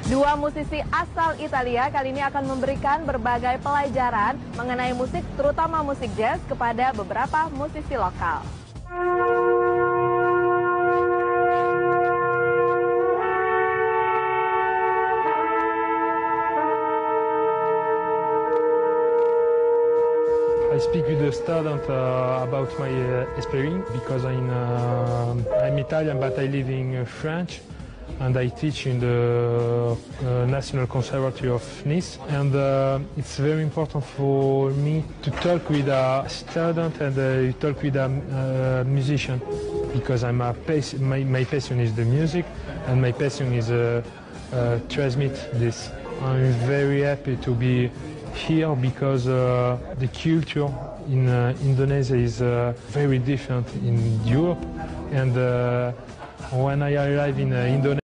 Dua musisi asal Italia kali ini akan memberikan berbagai pelajaran mengenai musik, terutama musik jazz, kepada beberapa musisi lokal. I speak with the student about my experience because I'm Italian but I live in France and I teach in the National Conservatory of Nice, and it's very important for me to talk with a student and talk with a musician because my passion is the music and my passion is transmit this. I'm very happy to be here because the culture in Indonesia is very different in Europe, and when I arrive in Indonesia